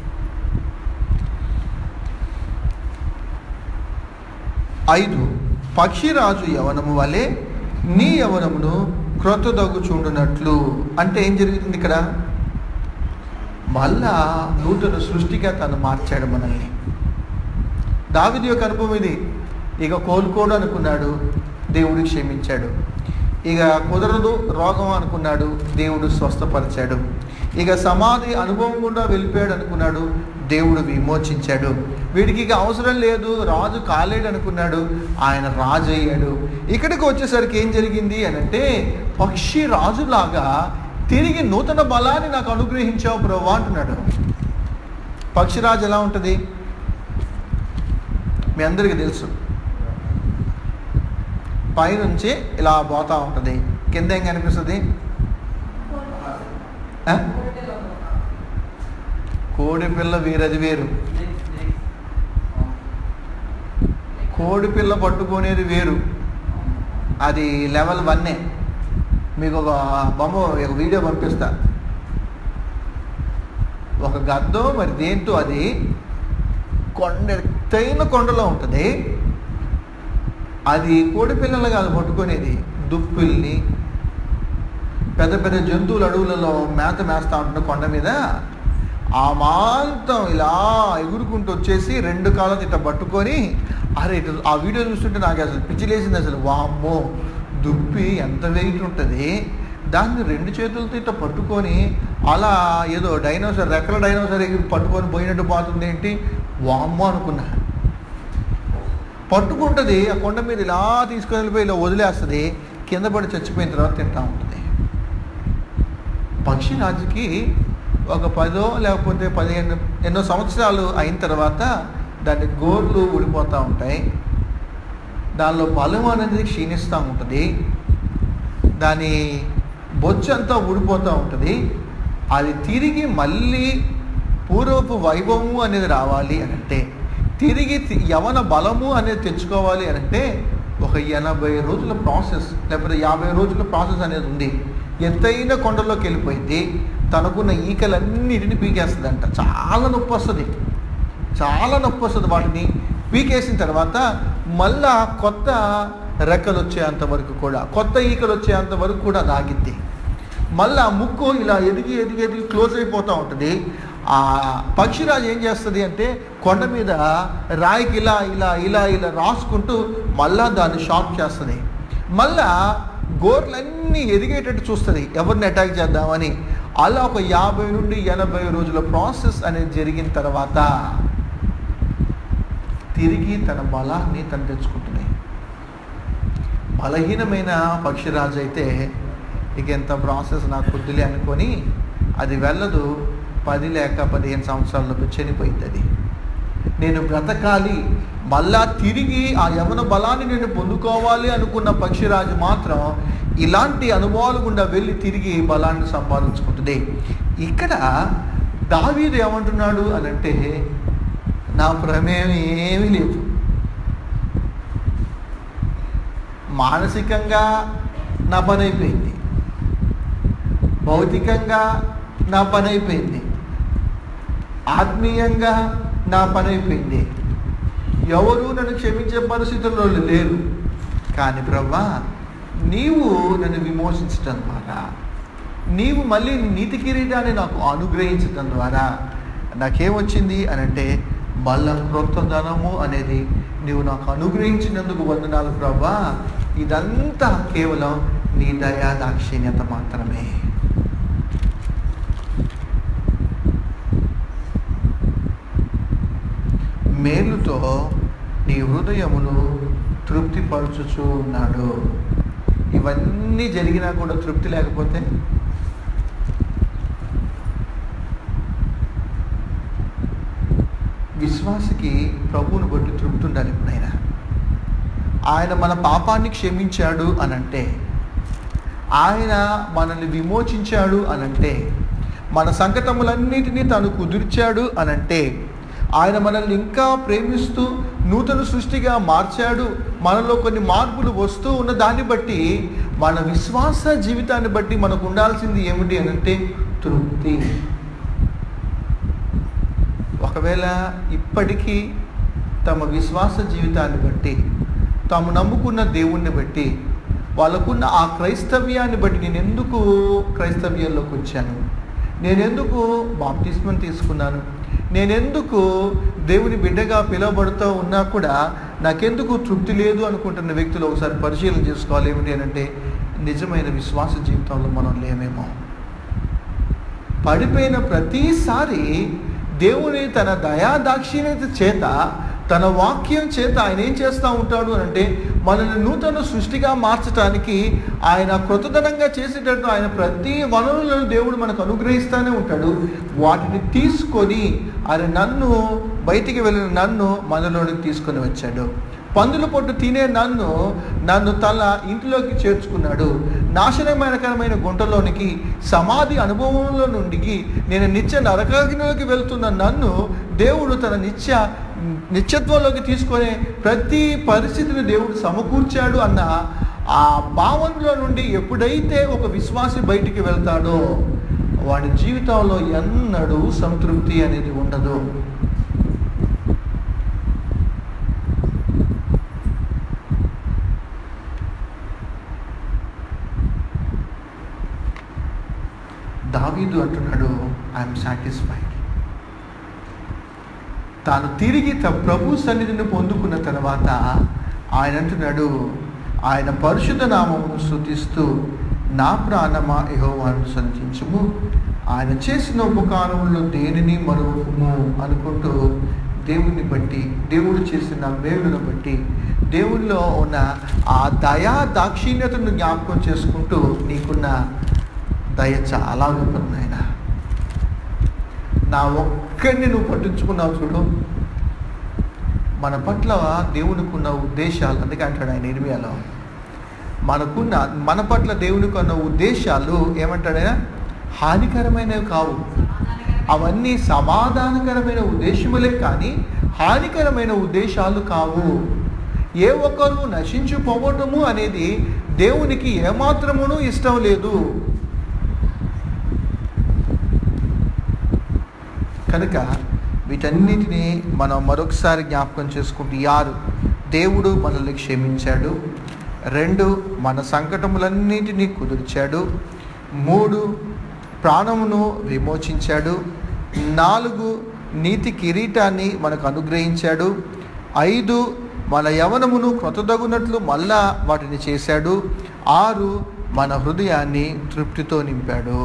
ఐదు, పక్షిరాజు యవనము వలె నీ యవనమును క్రొత్తదగు చూడునట్లు. అంటే ఏం జరుగుతుంది ఇక్కడ? మళ్ళా నూతన సృష్టిగా తను మార్చాడు మనల్ని. దావీదు యొక్క అనుభవం ఇది. ఇక కోలుకోడు అనుకున్నాడు, దేవుడు క్షమించాడు. ఇక కుదరదు రోగం అనుకున్నాడు, దేవుడు స్వస్థపరిచాడు. ఇక సమాధి అనుభవం గుండా వెళ్ళిపోయాడు అనుకున్నాడు, దేవుడు విమోచించాడు. వీడికి ఇక అవసరం లేదు, రాజు కాలేడు అనుకున్నాడు, ఆయన రాజు అయ్యాడు. ఇక్కడికి వచ్చేసరికి ఏం జరిగింది అనంటే పక్షి రాజులాగా తిరిగి నూతన బలాన్ని నాకు అనుగ్రహించావు ప్రభువా అంటున్నాడు. పక్షిరాజు ఎలా ఉంటుంది మీ అందరికీ తెలుసు. పైనుంచి ఇలా పోతూ ఉంటుంది, కింద ఏం కనిపిస్తుంది? కోడి పిల్ల వేరది వేరు, కోడి పిల్ల పట్టుకునేది వేరు, అది లెవెల్ వన్నే. మీకు ఒక బొమ్మ ఒక వీడియో పంపిస్తా. ఒక గద్దో మరి దేంతో అది కొండ ఎత్తైన కొండలో ఉంటుంది. అది కోడి పిల్లలు కాదు పట్టుకునేది, దుప్పుల్ని పెద్ద పెద్ద జంతువులు అడవులలో మేత మేస్తూ ఉంటుంది కొండ మీద. ఆ మాంతం ఇలా ఎగురుకుంటూ వచ్చేసి రెండు కాళ్ళతో ఇట్లా పట్టుకొని, అరే ఇటు ఆ వీడియో చూస్తుంటే నాకు అసలు పిచ్చిలేసింది. అసలు వామ్మో, దుప్పి ఎంత వెయిట్ ఉంటుంది, దాన్ని రెండు చేతులతో ఇట్లా పట్టుకొని అలా ఏదో డైనోసార్ రెక్కల డైనోసార్ ఎగిరి పట్టుకొని పోయినట్టు పోతుంది ఏంటి, వామ్మో అనుకున్నా. పట్టుకుంటుంది, ఆ కొండ మీద ఇలా తీసుకొని వెళ్ళిపోయి ఇలా వదిలేస్తుంది, కింద పడి చచ్చిపోయిన తర్వాత తింటూ ఉంటుంది. పక్షిరాజుకి ఒక పదో లేకపోతే పదిహేను ఎన్నో సంవత్సరాలు అయిన తర్వాత దాని గోర్లు ఊడిపోతూ ఉంటాయి, దానిలో బలం అనేది క్షీణిస్తూ ఉంటుంది, దాని బొచ్చు అంతా ఊడిపోతూ ఉంటుంది. అది తిరిగి మళ్ళీ పూర్వపు వైభవము అనేది రావాలి అనంటే, తిరిగి యవన బలము అనేది తెచ్చుకోవాలి అనంటే ఒక ఎనభై రోజుల ప్రాసెస్ లేకపోతే యాభై రోజుల ప్రాసెస్ అనేది ఉంది. ఎత్తైన కొండలోకి వెళ్ళిపోయింది, తనకున్న ఈకలన్నిటిని పీకేస్తుందంట. చాలా నొప్పి వస్తుంది, చాలా నొప్పి వస్తుంది. వాటిని పీకేసిన తర్వాత మళ్ళా కొత్త రెక్కలు వచ్చేంత వరకు కూడా, కొత్త ఈకలు వచ్చేంత వరకు కూడా దాగిద్ది. మళ్ళా ముక్కు ఇలా ఎదిగి ఎదిగి ఎదిగి క్లోజ్ అయిపోతూ ఉంటుంది. ఆ పక్షిరాజు ఏం చేస్తుంది అంటే కొండ మీద రాయికి ఇలా ఇలా ఇలా ఇలా రాసుకుంటూ మళ్ళా దాన్ని షాక్ చేస్తుంది. మళ్ళా గోర్లన్నీ ఎదిగేటట్టు చూస్తుంది ఎవరిని అటాక్ చేద్దామని. అలా ఒక యాభై నుండి ఎనభై రోజుల ప్రాసెస్ అనేది జరిగిన తర్వాత తిరిగి తన బలాన్ని తను తెచ్చుకుంటుంది. బలహీనమైన పక్షిరాజు అయితే ఇక ఎంత ప్రాసెస్ నాకు కొద్దిలే అనుకొని అది వెళ్ళదు. పది లేక పదిహేను సంవత్సరాలకు చనిపోయింది. అది నేను బ్రతకాలి, మళ్ళా తిరిగి ఆ యవన బలాన్ని నేను పొందుకోవాలి అనుకున్న పక్షిరాజు మాత్రం ఇలాంటి అనుభవాలు గుండా వెళ్ళి తిరిగి బలాన్ని సంపాదించుకుంటుంది. ఇక్కడ దావీదు ఏమంటున్నాడు అనంటే నా ప్రమేయం ఏమీ లేదు, మానసికంగా నా పని అయిపోయింది, భౌతికంగా నా పని అయిపోయింది, ఆత్మీయంగా నా పని అయిపోయింది, ఎవరు నన్ను క్షమించే పరిస్థితుల్లో లేరు. కానీ ప్రభువా నీవు నన్ను విమోచించటం ద్వారా, నీవు మళ్ళీ నీతి కిరీటాన్ని నాకు అనుగ్రహించటం ద్వారా నాకేమొచ్చింది అనంటే మళ్ళా క్రొత్తదనము అనేది నీవు నాకు అనుగ్రహించినందుకు వందనాలు ప్రభువా. ఇదంతా కేవలం నీ దయా దాక్షిణ్యత మాత్రమే. మేలుతో నీ హృదయమును తృప్తిపరచుచూ ఉన్నాడు. ఇవన్నీ జరిగినా కూడా తృప్తి లేకపోతే విశ్వాసికి ప్రభువును బట్టి తృప్తి ఉండాలి. ఎప్పుడైనా ఆయన మన పాపాన్ని క్షమించాడు అనంటే, ఆయన మనల్ని విమోచించాడు అనంటే, మన సంకటములన్నిటినీ తాను కుదిర్చాడు అనంటే, ఆయన మనల్ని ఇంకా ప్రేమిస్తూ నూతన సృష్టిగా మార్చాడు, మనలో కొన్ని మార్పులు వస్తూ ఉన్న దాన్ని బట్టి, మన విశ్వాస జీవితాన్ని బట్టి మనకు ఉండాల్సింది ఏమిటి అనంటే తృప్తి. ఒకవేళ ఇప్పటికీ తమ విశ్వాస జీవితాన్ని బట్టి, తాము నమ్ముకున్న దేవుణ్ణి బట్టి, వాళ్ళకున్న ఆ క్రైస్తవ్యాన్ని బట్టి, నేను ఎందుకు క్రైస్తవ్యంలోకి వచ్చాను, నేనెందుకు బాప్తిస్మం తీసుకున్నాను, నేనెందుకు దేవుని బిడ్డగా పిలువబడుతూ ఉన్నా కూడా నాకెందుకు తృప్తి లేదు అనుకుంటున్న వ్యక్తులు ఒకసారి పరిశీలన చేసుకోవాలి. ఏమిటి అంటే నిజమైన విశ్వాస జీవితంలో మనం లేమేమో. పడిపోయిన ప్రతిసారి దేవుని తన దయా దాక్షిణ్యత చేత, తన వాక్యం చేత ఆయన ఏం చేస్తూ ఉంటాడు అంటే మనల్ని నూతన సృష్టిగా మార్చడానికి, ఆయన కృతజ్ఞంగా చేసేటట్టు ఆయన ప్రతి వనరులను దేవుడు మనకు అనుగ్రహిస్తూనే ఉంటాడు. వాటిని తీసుకొని ఆయన నన్ను, బయటికి వెళ్ళిన నన్ను మనలోనికి తీసుకొని వచ్చాడు. పందుల పొట్టు తినే నన్ను నన్ను తన ఇంటిలోకి చేర్చుకున్నాడు. నాశనమైనకరమైన గుంటలోనికి, సమాధి అనుభవంలో నుండి నేను నిత్య నరకాగ్నిలోకి వెళ్తున్న నన్ను దేవుడు తన నిత్య నిత్యత్వంలోకి తీసుకొని ప్రతి పరిస్థితిని దేవుడు సమకూర్చాడు అన్న ఆ భావనలో నుండి ఎప్పుడైతే ఒక విశ్వాసి బయటికి వెళ్తాడో వాడి జీవితంలో ఎన్నడూ సంతృప్తి అనేది ఉండదు. దావీదు అంటున్నాడు, ఐఎమ్ సాటిస్ఫైడ్. తాను తిరిగి త ప్రభు సన్నిధిని పొందుకున్న తర్వాత ఆయన అంటున్నాడు, ఆయన పరిశుద్ధ నామమును స్తుతిస్తూ నా ప్రాణమా యెహోవాను స్తుతించుము, ఆయన చేసిన ఉపకారములో దేనిని మరువకుము అనుకుంటూ దేవుని బట్టి, దేవుడు చేసిన మేలును బట్టి, దేవునిలో ఉన్న ఆ దయా దాక్షిణ్యతను జ్ఞాపకం చేసుకుంటూ నీకున్న దయ చాలా గొప్పది నాయన, నా ఒక్కడిని నువ్వు పట్టించుకున్నావు చూడు. మన పట్ల దేవునికి ఉన్న ఉద్దేశాలు, అందుకే అంటాడు ఆయన ఇర్మియాలో, మనకున్న మన పట్ల దేవునికి ఉన్న ఉద్దేశాలు ఏమంటాడైనా హానికరమైనవి కావు, అవన్నీ సమాధానకరమైన ఉద్దేశములే కానీ హానికరమైన ఉద్దేశాలు కావు. ఏ ఒక్కరు నశించిపోవటము అనేది దేవునికి ఏమాత్రమునూ ఇష్టం లేదు. కనుక వీటన్నిటినీ మనం మరొకసారి జ్ఞాపకం చేసుకుంటూ, ఆరు దేవుడు మనల్ని క్షమించాడు, రెండు మన సంకటములన్నిటినీ కుదిర్చాడు, మూడు ప్రాణమును విమోచించాడు, నాలుగు నీతి కిరీటాన్ని మనకు అనుగ్రహించాడు, ఐదు మన యవనమును క్రొత్తదగునట్లు మళ్ళా వాటిని చేశాడు, ఆరు మన హృదయాన్ని తృప్తితో నింపాడు.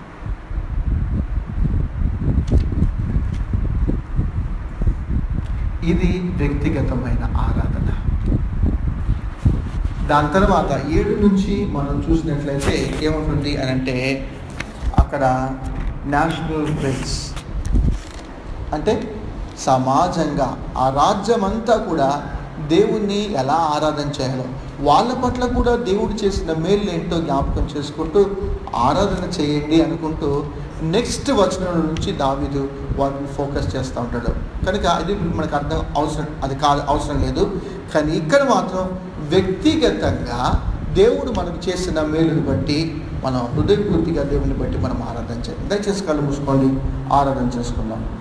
ఇది వ్యక్తిగతమైన ఆరాధన. దాని తర్వాత ఏడు నుంచి మనం చూసినట్లయితే ఏముంటుంది అని అంటే అక్కడ నేషనల్ ప్రైజ్ అంటే సమాజంగా ఆ రాజ్యం అంతా కూడా దేవుణ్ణి ఎలా ఆరాధన చేయాలో, వాళ్ళ పట్ల కూడా దేవుడు చేసిన మేలు ఏంటో జ్ఞాపకం చేసుకుంటూ ఆరాధన చేయండి అనుకుంటూ నెక్స్ట్ వచనం నుంచి దావీదు వాటిని ఫోకస్ చేస్తూ ఉంటాడు. కనుక అది మనకు అర్థం అవసరం, అది కాదు అవసరం లేదు. కానీ ఇక్కడ మాత్రం వ్యక్తిగతంగా దేవుడు మనకు చేసిన మేలుని బట్టి మనం హృదయపూర్తిగా దేవుని బట్టి మనం ఆరాధన చేయాలి. దయచేసి కళ్ళు మూసుకోండి, ఆరాధన చేసుకుందాం.